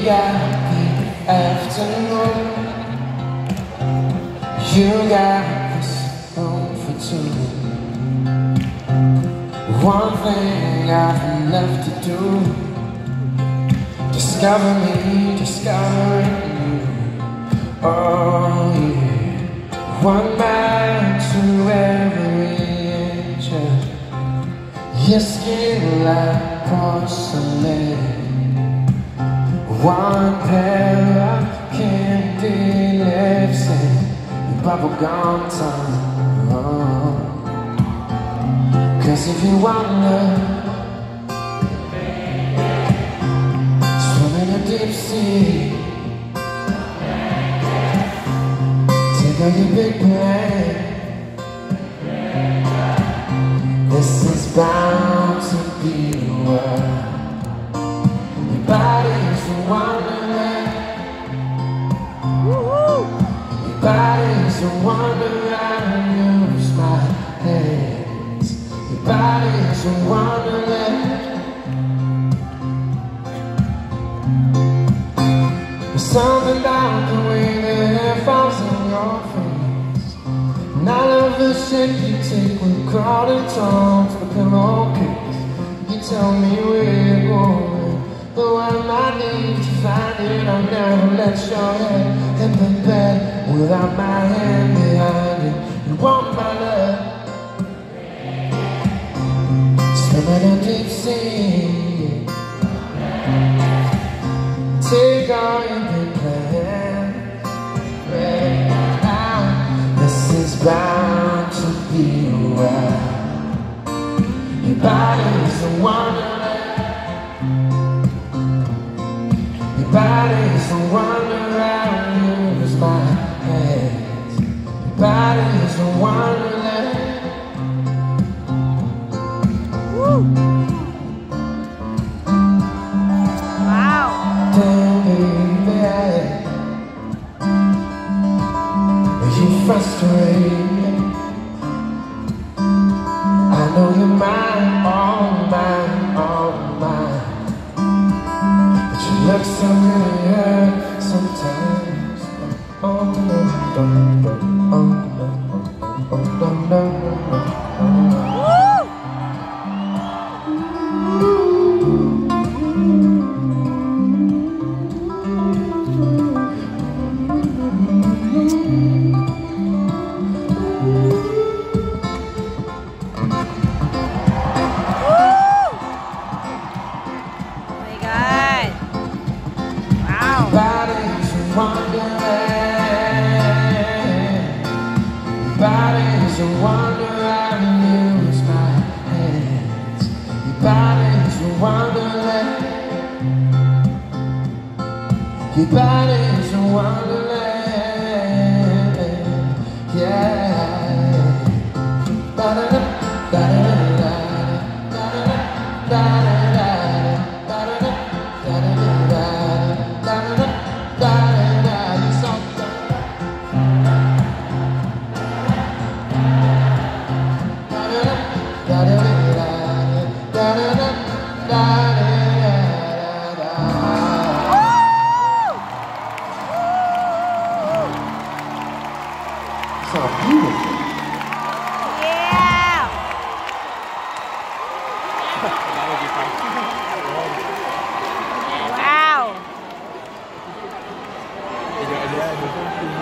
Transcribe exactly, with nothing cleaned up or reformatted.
got the afternoon. You got this room for two. One thing I've left to do: discover me, discovering you. Oh yeah, one man to every inch of your skin like porcelain. One pair of candy lips and your bubblegum tongue. Oh. Cause if you wanna swim in a deep sea, take out your big plan. This is bound to be the world. Your body's a wonderland. Your body's a wonderland. Use my hands. Your body's a wonderland. There's something about the way that air falls in your face, and I love the shape you take when crawling towards the pillowcase. You tell me where you're going, though I might need to find it. I'll never let your head hit the bed without my hand behind it. You want my love, swim in a deep sea. Take all your big plans right now. This is bound to be a while. Your body's a wonderland. Your body's a wonderland. Use my hands. Your body's a wonderland. Woo! Wow! Damn baby, you frustrate me. I know you're mine, all mine, all mine. But you look so good here sometimes. Oh no, no, no, oh no, oh no, no, no. Body's a wonderland. Your body's a wonderland. Use my hands. Your body's a wonderland. Your body's a wonderland. Yeah. Da da da da da da da da da. So beautiful. Yeah! Wow!